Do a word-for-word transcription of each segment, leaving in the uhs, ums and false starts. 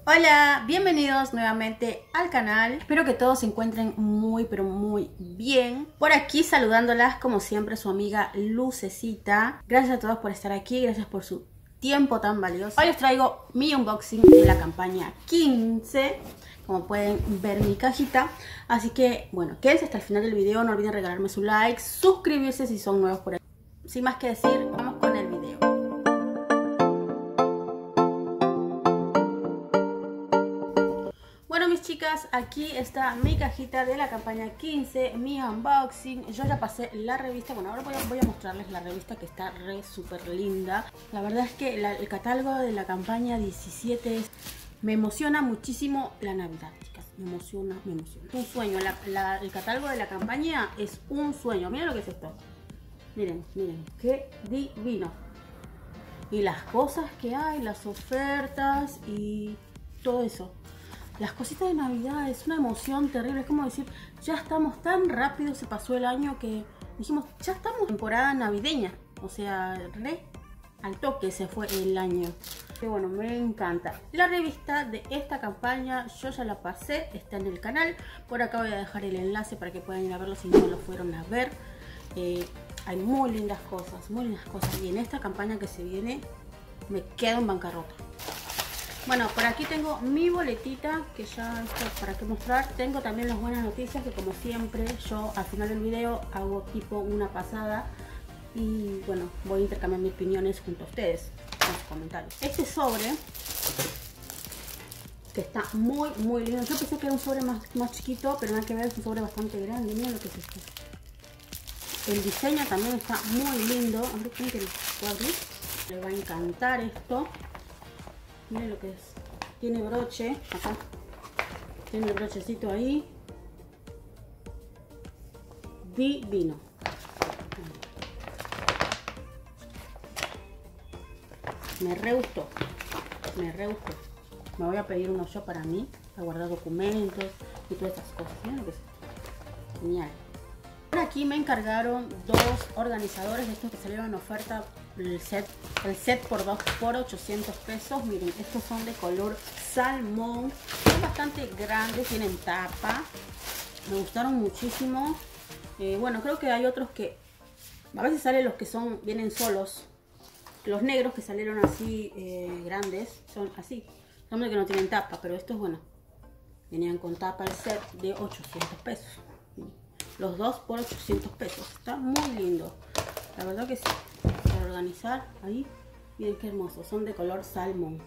Hola, bienvenidos nuevamente al canal. Espero que todos se encuentren muy pero muy bien. Por aquí saludándolas como siempre su amiga Lucecita. Gracias a todos por estar aquí, gracias por su tiempo tan valioso. Hoy les traigo mi unboxing de la campaña quince. Como pueden ver mi cajita. Así que bueno, quédense hasta el final del video. No olviden regalarme su like, suscribirse si son nuevos por aquí. Sin más que decir, vamos con el video. Bueno mis chicas, aquí está mi cajita de la campaña quince, mi unboxing. Yo ya pasé la revista, bueno ahora voy a, voy a mostrarles la revista que está re súper linda. La verdad es que la, el catálogo de la campaña diecisiete es, me emociona muchísimo la Navidad, chicas. Me emociona, me emociona. Un sueño, la, la, el catálogo de la campaña es un sueño. Miren lo que es esto. Miren, miren, qué divino. Y las cosas que hay, las ofertas y todo eso. Las cositas de Navidad es una emoción terrible. Es como decir, ya estamos tan rápido, se pasó el año que dijimos, ya estamos en temporada navideña. O sea, re al toque se fue el año. Y bueno, me encanta. La revista de esta campaña yo ya la pasé, está en el canal. Por acá voy a dejar el enlace para que puedan ir a verlo si no lo fueron a ver. Eh, hay muy lindas cosas, muy lindas cosas. Y en esta campaña que se viene, me quedo en bancarrota. Bueno, por aquí tengo mi boletita, que ya esto para qué mostrar. Tengo también las buenas noticias, que como siempre yo al final del video hago tipo una pasada. Y bueno, voy a intercambiar mis opiniones junto a ustedes en los comentarios. Este sobre, que está muy muy lindo. Yo pensé que era un sobre más, más chiquito, pero nada que ver, es un sobre bastante grande. Miren lo que es esto. El diseño también está muy lindo. A ver, ¿quién que lo puedo abrir? Le va a encantar esto. Miren lo que es. Tiene broche acá. Tiene el brochecito ahí. Divino. Me re gustó. Me re gustó. Me voy a pedir uno yo para mí. Para guardar documentos y todas esas cosas. Miren lo que es. Genial. Por aquí me encargaron dos organizadores de estos que salieron en oferta. El set, el set por dos por ochocientos pesos. Miren, estos son de color salmón. Son bastante grandes, tienen tapa. Me gustaron muchísimo. Eh, bueno, creo que hay otros que a veces salen los que son vienen solos. Los negros que salieron así eh, grandes son así. Son los que no tienen tapa, pero estos, bueno, venían con tapa el set de ochocientos pesos. Los dos por ochocientos pesos. Está muy lindo. La verdad que sí. Para organizar ahí. Miren qué hermoso. Son de color salmón.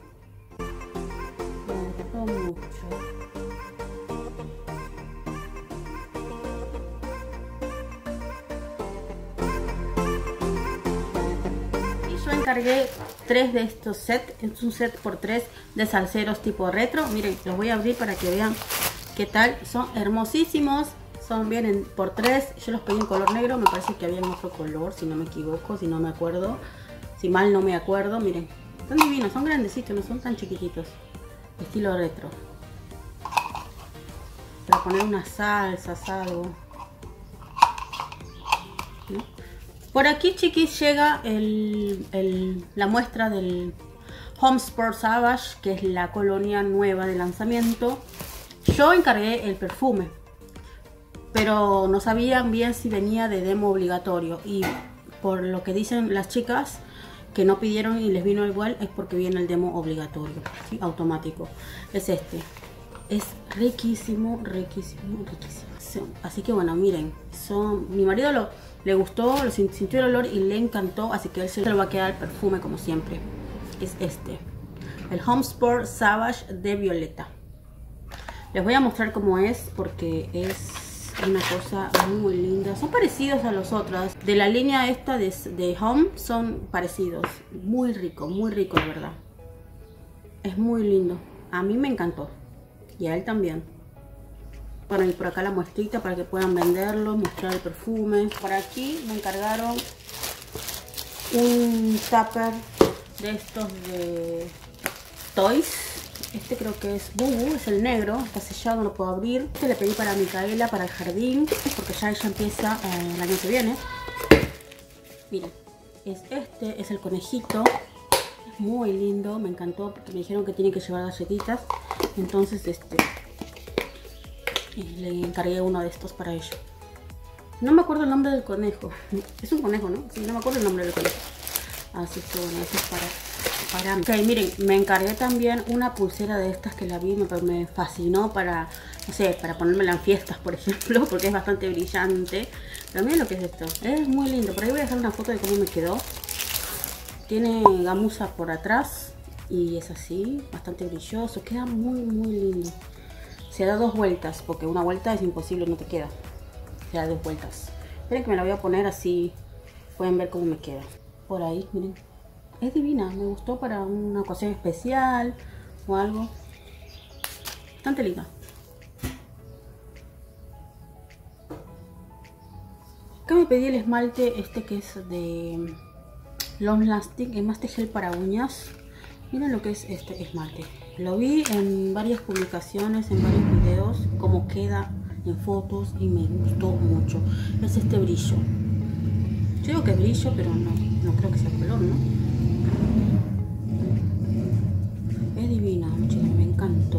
Me gustó mucho. Y yo encargué tres de estos sets. Es un set por tres de salseros tipo retro. Miren, los voy a abrir para que vean qué tal. Son hermosísimos. Son, vienen por tres, yo los pedí en color negro, me parece que había en otro color, si no me equivoco, si no me acuerdo, si mal no me acuerdo, miren, están divinos, son grandecitos, no son tan chiquititos, estilo retro, para poner unas salsas, algo. ¿No? Por aquí, chiquis, llega el, el, la muestra del Home Sport Savage, que es la colonia nueva de lanzamiento. Yo encargué el perfume, pero no sabían bien si venía de demo obligatorio, y por lo que dicen las chicas que no pidieron y les vino igual, es porque viene el demo obligatorio, ¿sí? Automático. Es este, es riquísimo, riquísimo, riquísimo. Así que bueno, miren, son, mi marido lo, le gustó, lo sintió el olor y le encantó, así que él se lo va a quedar el perfume como siempre. Es este, el Home Sport Savage de violeta. Les voy a mostrar cómo es, porque es una cosa muy linda. Son parecidos a los otros de la línea esta de, de Home. Son parecidos. Muy rico, muy rico de verdad. Es muy lindo. A mí me encantó. Y a él también. Bueno, y por acá la muestrita para que puedan venderlo, mostrar el perfume. Por aquí me encargaron un tupper de estos de Toys. Este creo que es Bubu, es el negro, está sellado, no lo puedo abrir. Este le pedí para Micaela, para el jardín, porque ya ella empieza eh, el año que viene. Miren, es este, es el conejito. Es muy lindo, me encantó porque me dijeron que tiene que llevar galletitas. Entonces este le encargué uno de estos para ellos. No me acuerdo el nombre del conejo. Es un conejo, ¿no? Sí, no me acuerdo el nombre del conejo. Así que bueno, eso es para, para mí. Ok, miren, me encargué también una pulsera de estas que la vi, me, me fascinó para, no sé, para ponérmela en fiestas, por ejemplo, porque es bastante brillante. Pero miren lo que es esto. Es muy lindo. Por ahí voy a dejar una foto de cómo me quedó. Tiene gamuza por atrás y es así, bastante brilloso. Queda muy, muy lindo. Se da dos vueltas, porque una vuelta es imposible, no te queda. Se da dos vueltas. Esperen que me la voy a poner así, pueden ver cómo me queda. Por ahí, miren. Es divina, me gustó para una ocasión especial o algo. Bastante linda. Acá me pedí el esmalte este que es de Long Lasting, esmalte gel para uñas. Miren lo que es este esmalte. Lo vi en varias publicaciones, en varios videos, cómo queda en fotos y me gustó mucho. Es este brillo. Yo digo que es brillo, pero no, no creo que sea color, ¿no? Es divina, chicos, me encantó.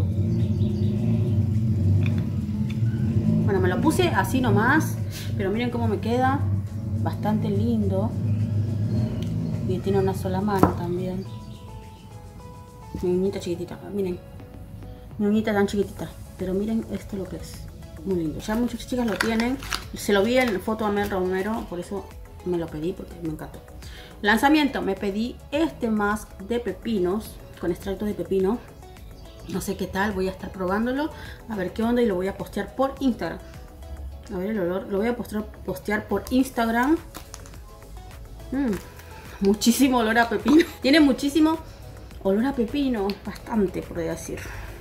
Bueno, me lo puse así nomás, pero miren cómo me queda. Bastante lindo. Y tiene una sola mano también. Mi uñita chiquitita, miren. Mi uñita tan chiquitita. Pero miren esto lo que es. Muy lindo. Ya muchas chicas lo tienen. Se lo vi en foto a Mel Romero, por eso me lo pedí, porque me encantó. Lanzamiento, me pedí este mask de pepinos, con extracto de pepino. No sé qué tal, voy a estar probándolo. A ver qué onda y lo voy a postear por Instagram. A ver el olor, lo voy a postear, postear por Instagram. Mm, muchísimo olor a pepino. Tiene muchísimo olor a pepino, bastante por decir.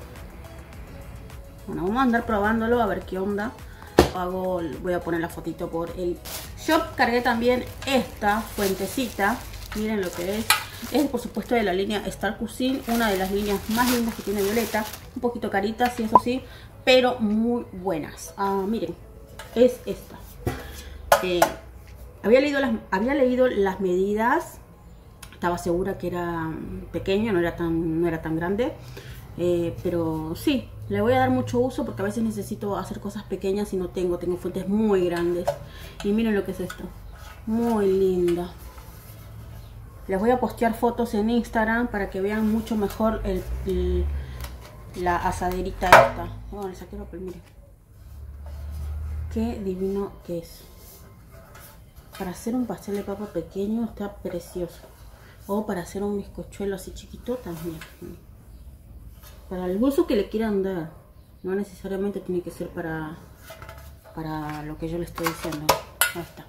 Bueno, vamos a andar probándolo a ver qué onda. Hago, voy a poner la fotito por el shop. Cargué también esta fuentecita. Miren lo que es. Es por supuesto de la línea Star Cuisine, una de las líneas más lindas que tiene Violeta. Un poquito caritas, sí, eso sí, pero muy buenas. Ah, miren, es esta. Eh, había, leído las, había leído las medidas. Estaba segura que era pequeño, no era tan, no era tan grande. Eh, pero sí, le voy a dar mucho uso porque a veces necesito hacer cosas pequeñas y no tengo, tengo fuentes muy grandes. Y miren lo que es esto, muy linda. Les voy a postear fotos en Instagram para que vean mucho mejor el, el, la asaderita esta. Bueno, le saqué el papel, miren. Qué divino que es. Para hacer un pastel de papa pequeño está precioso. O para hacer un bizcochuelo así chiquito también. Para el uso que le quieran dar. No necesariamente tiene que ser para, para lo que yo le estoy diciendo. Ahí está.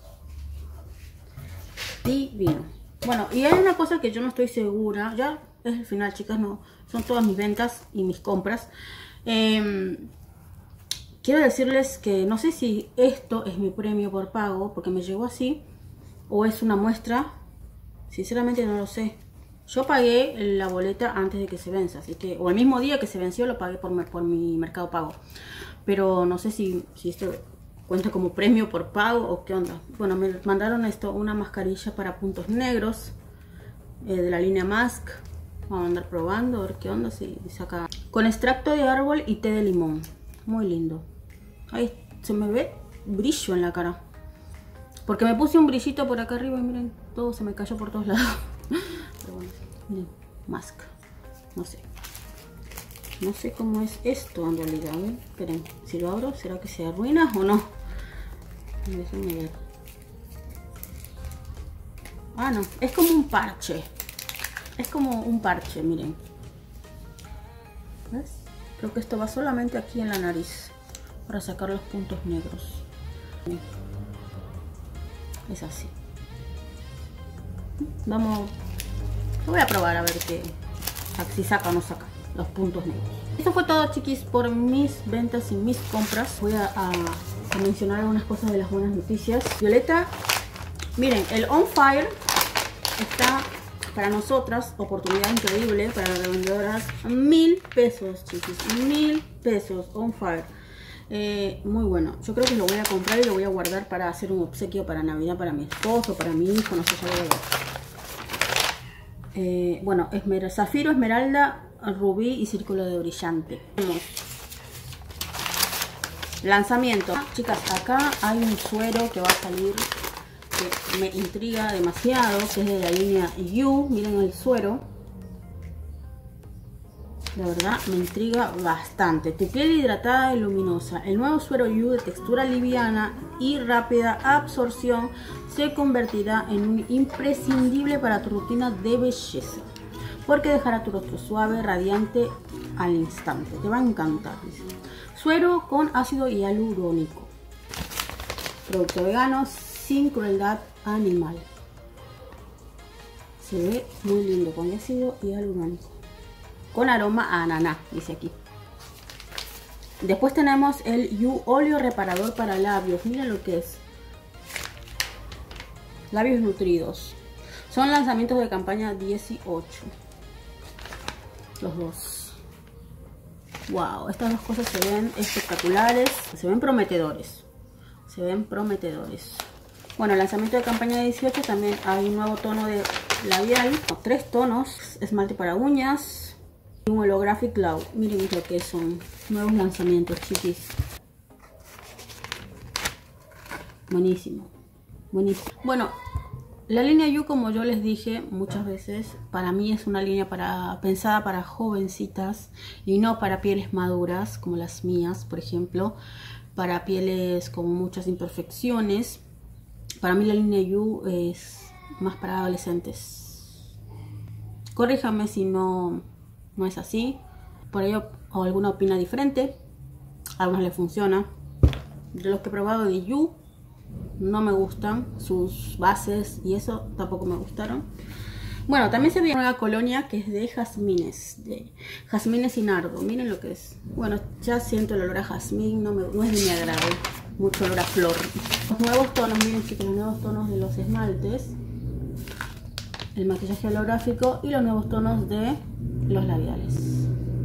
Divino. Bueno, y hay una cosa que yo no estoy segura. Ya es el final, chicas. No, son todas mis ventas y mis compras. Eh, quiero decirles que no sé si esto es mi premio por pago, porque me llegó así, o es una muestra. Sinceramente no lo sé. Yo pagué la boleta antes de que se venza, así que, o el mismo día que se venció lo pagué por, por mi Mercado Pago. Pero no sé si, si esto cuenta como premio por pago o qué onda. Bueno, me mandaron esto, una mascarilla para puntos negros eh, de la línea Mask. Vamos a andar probando, a ver qué onda, si saca. Con extracto de árbol y té de limón. Muy lindo. Ahí se me ve brillo en la cara. Porque me puse un brillito por acá arriba y miren, todo se me cayó por todos lados. Pero bueno, miren, Mask. No sé. No sé cómo es esto en realidad. ¿eh? Esperen, si lo abro, ¿será que se arruina o no? Déjenme ver. Ah, no, es como un parche. Es como un parche, miren. ¿Ves? Creo que esto va solamente aquí en la nariz para sacar los puntos negros. Es así. Vamos, lo voy a probar a ver qué, si saca o no saca los puntos negros. Eso fue todo, chiquis, por mis ventas y mis compras. Voy a, a, a mencionar algunas cosas de las buenas noticias. Violeta, miren, el On Fire está para nosotras, oportunidad increíble para las revendedoras. Mil pesos, chiquis, mil pesos On Fire. Eh, muy bueno, yo creo que lo voy a comprar y lo voy a guardar para hacer un obsequio para Navidad, para mi esposo, para mi hijo, no sé, ya voy a ver. eh, bueno, esmer zafiro, esmeralda, rubí y círculo de brillante. Lanzamiento. Chicas, acá hay un suero que va a salir que me intriga demasiado, que es de la línea You. Miren el suero. La verdad me intriga bastante. Tu piel hidratada y luminosa. El nuevo suero You de textura liviana y rápida absorción se convertirá en un imprescindible para tu rutina de belleza, porque dejará tu rostro suave, radiante al instante. Te va a encantar. Dice. Suero con ácido hialurónico. Producto vegano sin crueldad animal. Se ve muy lindo con ácido hialurónico. Con aroma a ananá, dice aquí. Después tenemos el You óleo reparador para labios. Miren lo que es. Labios nutridos. Son lanzamientos de campaña dieciocho. Los dos. Wow, estas dos cosas se ven espectaculares. Se ven prometedores. Se ven prometedores. Bueno, lanzamiento de campaña dieciocho. También hay un nuevo tono de labial. Tres tonos. Esmalte para uñas. Y un holographic glow. Miren lo que son. Nuevos lanzamientos, chiquis. Buenísimo. Buenísimo. Bueno, la línea You, como yo les dije muchas veces, para mí es una línea para, pensada para jovencitas y no para pieles maduras como las mías, por ejemplo, para pieles con muchas imperfecciones. Para mí la línea You es más para adolescentes. Corríjame si no, no es así. Por ello, o alguna opina diferente. A algunos les funciona. De los que he probado de You, no me gustan sus bases y eso tampoco me gustaron. Bueno, también se ve una nueva colonia que es de jazmines, de jazmines y nardo. Miren lo que es. Bueno, ya siento el olor a jazmín, no, me, no es de mi agrado. Mucho olor a flor. Los nuevos tonos, miren chicos, los nuevos tonos de los esmaltes, el maquillaje holográfico y los nuevos tonos de los labiales.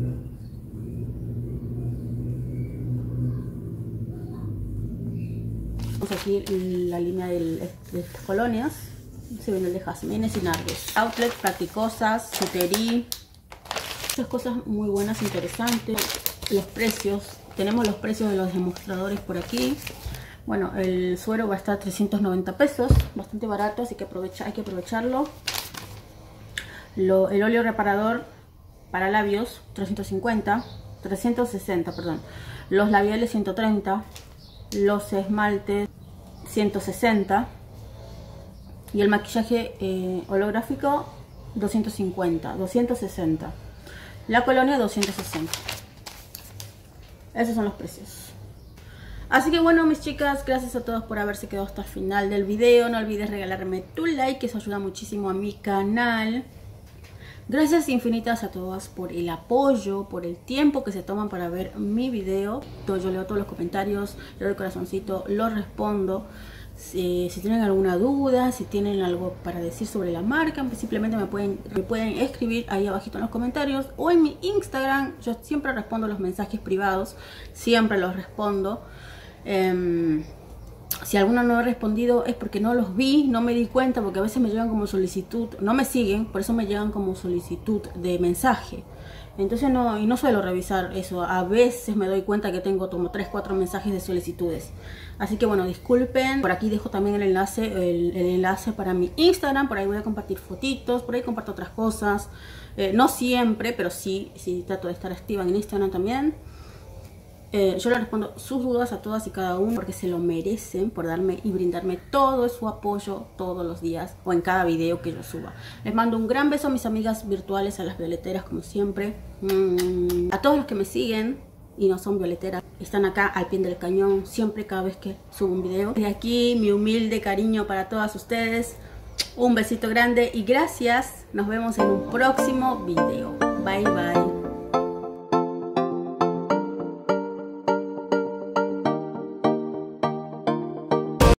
Aquí la línea de, de estas colonias. Se ven el de jazmines y nardos. Outlet, practicosas, chuterí. Muchas cosas muy buenas, interesantes. Los precios. Tenemos los precios de los demostradores por aquí. Bueno, el suero va a estar trescientos noventa pesos. Bastante barato, así que aprovecha, hay que aprovecharlo. Lo, el óleo reparador para labios, trescientos cincuenta. trescientos sesenta, perdón. Los labiales, ciento treinta. Los esmaltes, ciento sesenta. Y el maquillaje eh, holográfico, doscientos cincuenta, doscientos sesenta. La colonia, doscientos sesenta. Esos son los precios. Así que bueno, mis chicas, gracias a todos por haberse quedado hasta el final del video. No olvides regalarme tu like, que eso ayuda muchísimo a mi canal. Gracias infinitas a todas por el apoyo, por el tiempo que se toman para ver mi video. Yo leo todos los comentarios, le doy el corazoncito, los respondo. Si, si tienen alguna duda, si tienen algo para decir sobre la marca, simplemente me pueden, me pueden escribir ahí abajito en los comentarios o en mi Instagram. Yo siempre respondo los mensajes privados, siempre los respondo. Eh, Si alguno no he respondido es porque no los vi, no me di cuenta, porque a veces me llegan como solicitud, no me siguen, por eso me llegan como solicitud de mensaje. Entonces no, y no suelo revisar eso, a veces me doy cuenta que tengo como tres cuatro mensajes de solicitudes. Así que bueno, disculpen, por aquí dejo también el enlace, el, el enlace para mi Instagram, por ahí voy a compartir fotitos, por ahí comparto otras cosas. Eh, no siempre, pero sí, sí trato de estar activa en Instagram también. Eh, yo le respondo sus dudas a todas y cada uno porque se lo merecen por darme y brindarme todo su apoyo todos los días o en cada video que yo suba. Les mando un gran beso a mis amigas virtuales, a las violeteras como siempre. Mm, a todos los que me siguen y no son violeteras, están acá al pie del cañón siempre cada vez que subo un video. De aquí mi humilde cariño para todas ustedes. Un besito grande y gracias. Nos vemos en un próximo video. Bye bye.